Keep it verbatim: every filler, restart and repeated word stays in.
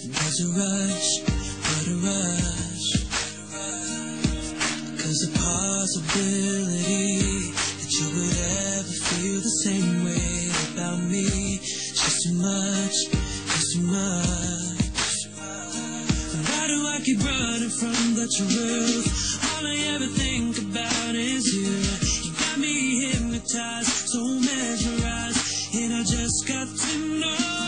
There's a rush, what a rush. Cause the possibility that you would ever feel the same way about me, it's just too much, just too much. Why do I keep running from the truth? All I ever think about is you. You got me hypnotized, so mesmerized, and I just got to know